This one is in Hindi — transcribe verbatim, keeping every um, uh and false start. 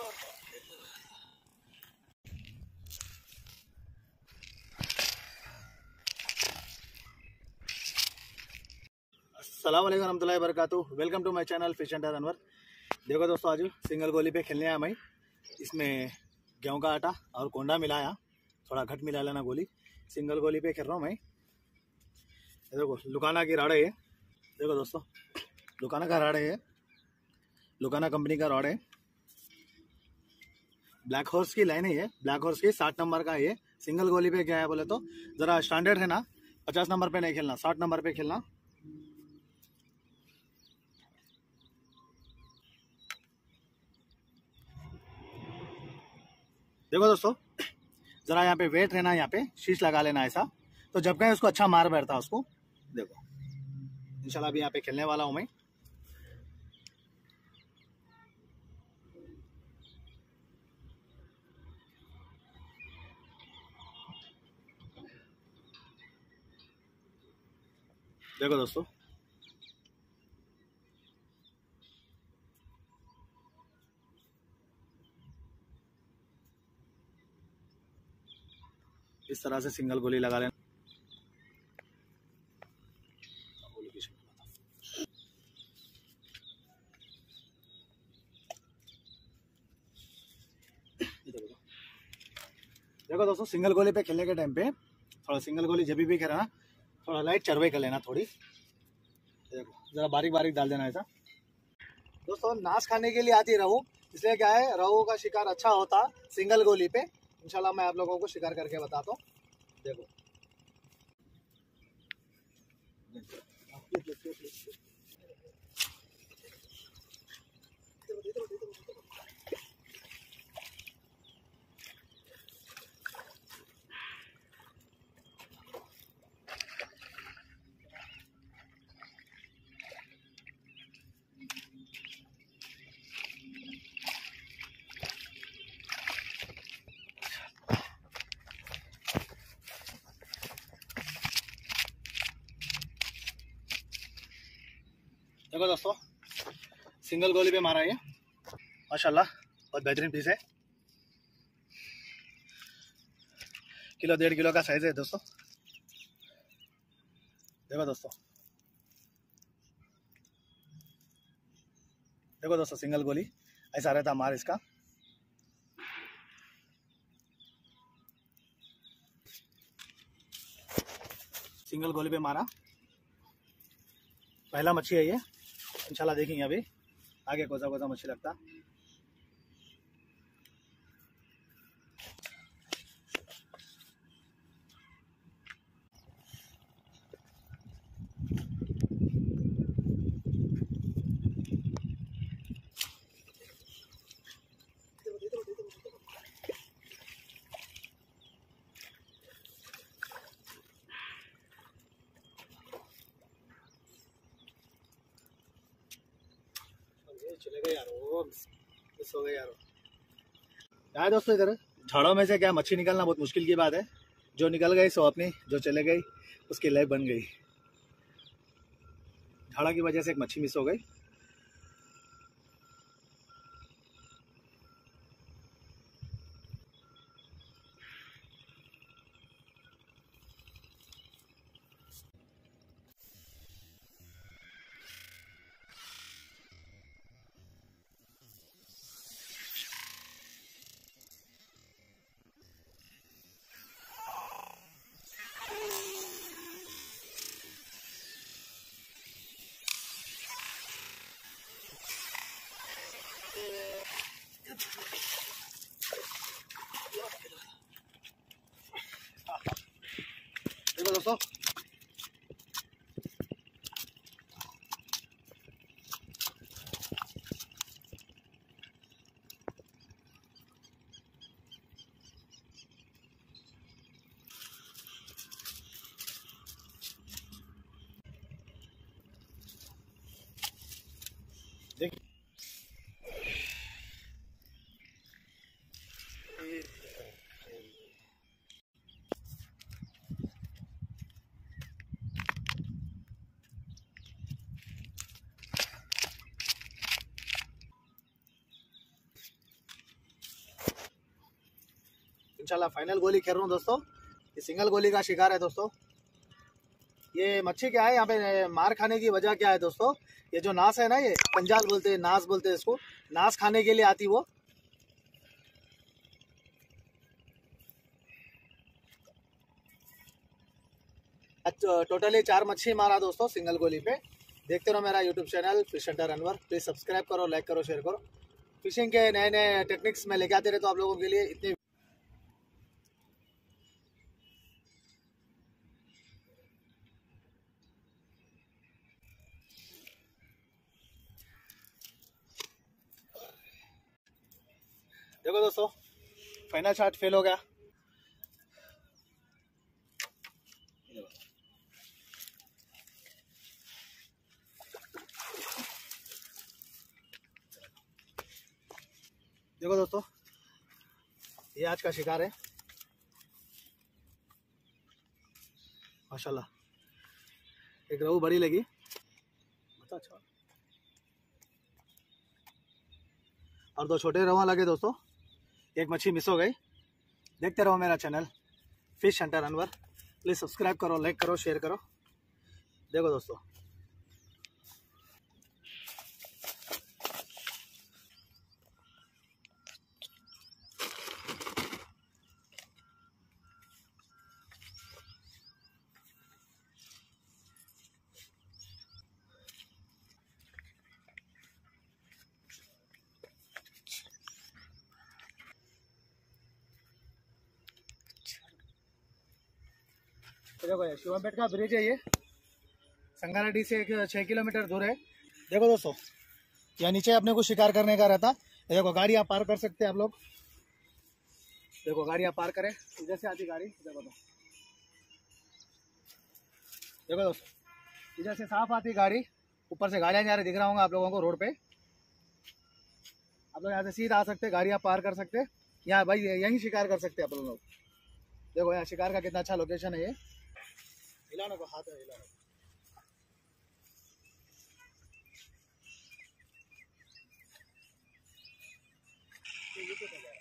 अस्सलाम वालेकुम रहमतुल्लाहि वबरकातुहू। Welcome to my channel fish and Anwar. देखो दोस्तों, आज सिंगल गोली पे खेलने आया मैं। इसमें गेहूं का आटा और कोंडा मिलाया, थोड़ा घट मिला लेना गोली। सिंगल गोली पे खेल रहा हूँ मैं। देखो लुकाना की राड़ है। देखो दोस्तों, लुकाना का राड़ है, लुकाना कंपनी का रॉड है। ब्लैक हॉर्स की लाइन है ये, ब्लैक हॉर्स की साठ नंबर का है ये। सिंगल गोली पे क्या है बोले तो ज़रा स्टैंडर्ड है ना, पचास नंबर पे नहीं खेलना, साठ नंबर पे खेलना। देखो दोस्तों, ज़रा यहाँ पे वेट रहना, यहाँ पे शीश लगा लेना ऐसा, तो जब कहीं उसको अच्छा मार बैठता उसको। देखो इंशाल्लाह अभी यहाँ पे खेलने वाला हूँ मैं। देखो दोस्तों, इस तरह से सिंगल गोली लगा लेना। देखो दोस्तों, सिंगल गोली पे खेलने के टाइम पे थोड़ा सिंगल गोली जब भी खेलना, थोड़ा लाइट चरवाई कर लेना थोड़ी। देखो जरा बारीक बारीक डाल देना ऐसा। दोस्तों नाश खाने के लिए आती रहू, इसलिए क्या है, रहू का शिकार अच्छा होता सिंगल गोली पे। इंशाल्लाह मैं आप लोगों को शिकार करके बताता हूँ। देखो देखो दोस्तों, सिंगल गोली पे मारा ये, माशाल्लाह बहुत बेहतरीन पीस है। किलो डेढ़ किलो का साइज है दोस्तों। देखो दोस्तों, देखो दोस्तों, सिंगल गोली ऐसा रहता मार इसका। सिंगल गोली पे मारा, पहला मच्छी है ये। इंशाल्लाह देखेंगे अभी आगे कौन सा मच्छी लगता। चले गए यार, वो मिस हो गए यार। यार दोस्तों, इधर झाड़ों में से क्या मच्छी निकलना बहुत मुश्किल की बात है। जो निकल गई सो अपनी, जो चले गई उसकी लाइफ बन गई। झाड़ा की वजह से एक मच्छी मिस हो गई। देखो दोस्तों, देखिए इंशाल्लाह फाइनल गोली खेल रहा हूँ दोस्तों। ये सिंगल गोली का शिकार है दोस्तों। ये मच्छी क्या है, यहाँ पे मार खाने की वजह क्या है दोस्तों, ये जो नास है ना, ये पंजाल बोलते हैं, नास बोलते हैं इसको, नास खाने के लिए आती वो। टोटली चार मच्छी मारा दोस्तों सिंगल गोली पे। देखते रहो मेरा YouTube channel fish hunter Anwar. Please subscribe करो, लाइक करो, शेयर करो। फिशिंग के नए नए टेक्निक्स में लेके आते रहते तो आप लोगों के लिए। इतने देखो दोस्तों, फाइनल शॉट फेल हो गया। देखो दोस्तों, ये आज का शिकार है माशाल्लाह। एक रहू बड़ी लगी, अच्छा, और दो छोटे रवा लगे दोस्तों। एक मच्छी मिस हो गई। देखते रहो मेरा channel fish hunter Anwar. Please subscribe करो, लाइक करो, शेयर करो। देखो दोस्तों, देखो ये शिवमपेट का ब्रिज है, ये संगारेड्डी से एक छः किलोमीटर दूर है। देखो दोस्तों, यहाँ नीचे अपने को शिकार करने का रहता। देखो गाड़ी आप पार कर सकते हैं आप लोग। देखो गाड़ी आप पार करें, इधर से आती गाड़ी। देखो तो देखो दोस्तों, इधर से साफ आती गाड़ी, ऊपर से गाड़ियाँ जा रही दिख रहा होगा आप लोगों को रोड पे। आप लोग यहाँ से सीधा आ सकते, गाड़ी आप पार कर सकते, यहाँ भाई यहीं शिकार कर सकते हैं आप लोग। देखो यहाँ शिकार का कितना अच्छा लोकेशन है ये। हिलाने को हाथ है, हिलाने